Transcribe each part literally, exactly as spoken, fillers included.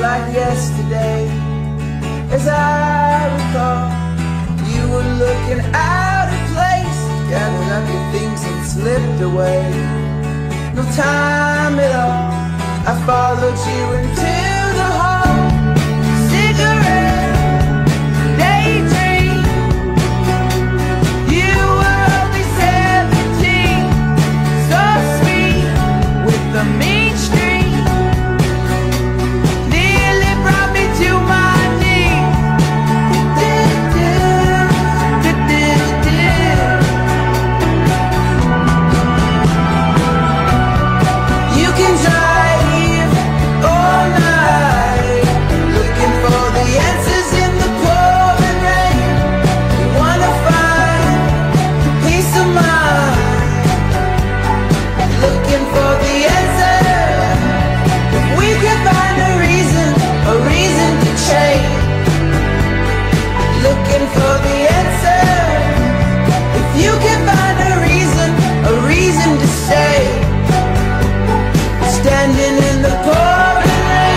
like yesterday. As I recall, you were looking out of place, gathered up your things and slipped away. No time at all, I followed you into the hall. Cigarette, daydream. You were only seventeen, so sweet with the mean streak. Nearly brought me to my knees. You can drive all night, looking for the answers in the pouring rain. You wanna find peace of mind, looking for the answer. If we can find a reason, a reason to change, looking for the answer. If you can find a reason, a reason to stay, standing in the pouring rain.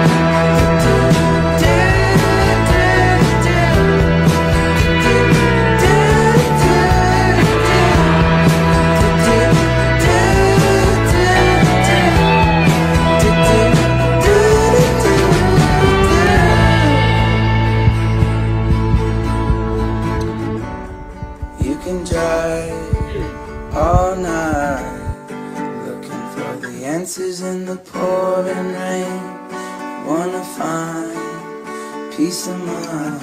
You can drive all night, looking for the answers in the pouring rain. Wanna find peace of mind,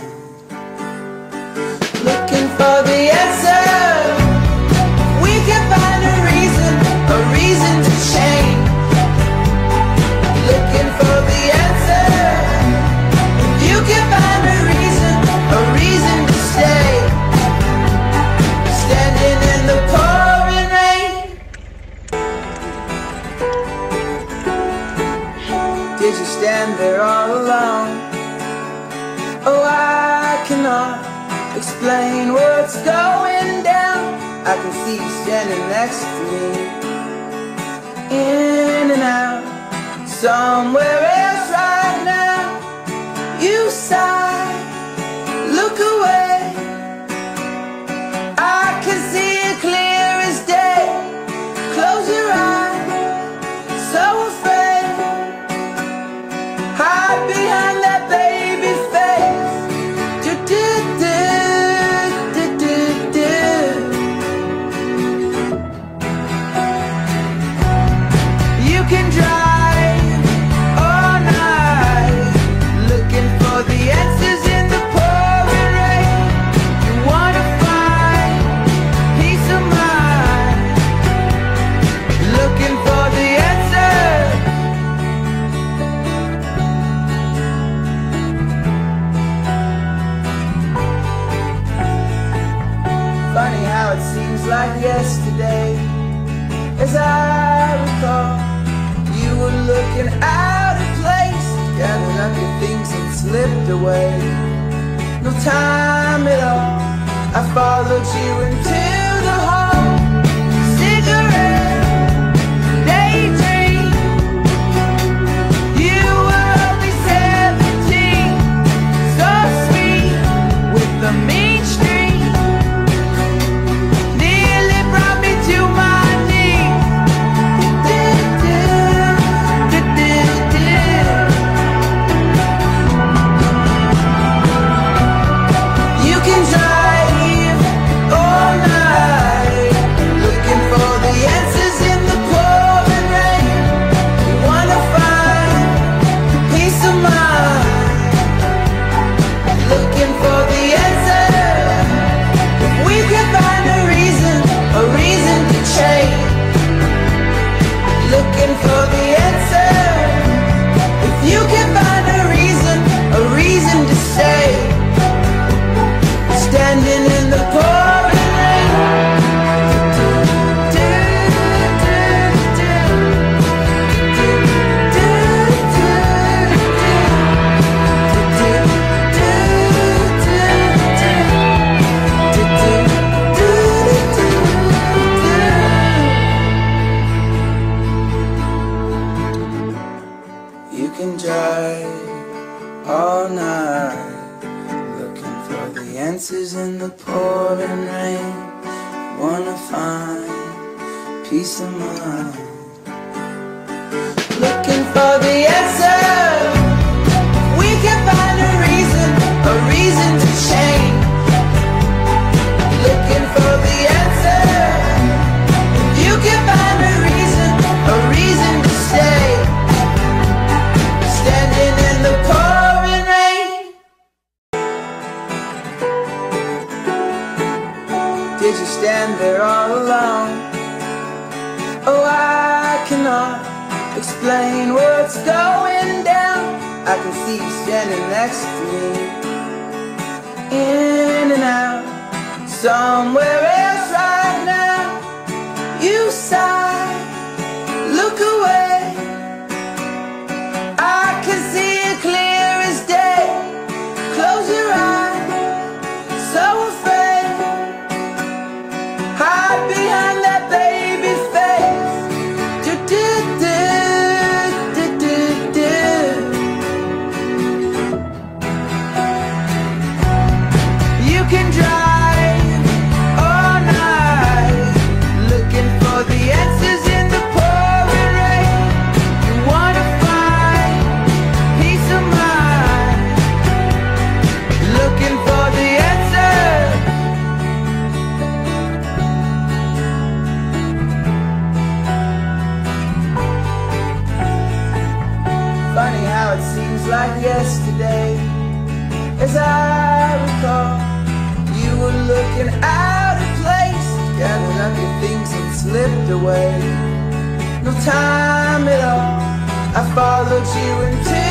looking for the answer. We can find a reason, a reason to change, looking for the answer. If you can find a reason, a reason to stay, standing in the pouring rain. Did you stand there all alone? Oh, I cannot explain what's going down. I can see you standing next to me, in and out, somewhere else right now. You sigh, look away, I can see it clear as day. Close your eyes, so afraid, hide behind that baby face. Do, do, do, do, do, do. You can drive all night, looking for the answers in the pouring rain. You wanna find peace of mind, looking for the answer. Funny how it seems like yesterday. As I recall, you were looking out of place, gathered up your things and slipped away. No time at all, I followed you into the hall. Cigarette, daydream. You were only seventeen, so sweet with the mean streak. Nearly brought me to my knees. You can drive all night, wanna find peace of mind. Looking for the answer, we can find a reason, a reason to change. Looking for the answer, you can find a reason, a reason to stay. Standing in the pouring rain. Did you stand there all alone? Oh, I cannot explain what's going down. I can see you standing next to me, in and out, somewhere else right now. You sigh, look away, I can see it clear as day. Close your eyes, so afraid, hide behind that baby face. Do, do, do, do, do, do. You can drive all night, looking for the answers in the pouring rain. You wanna find peace of mind, looking for the answer. Funny how it seems like yesterday, as I recall, you were looking out of place, gathered up your things and slipped away. No time at all, I followed you into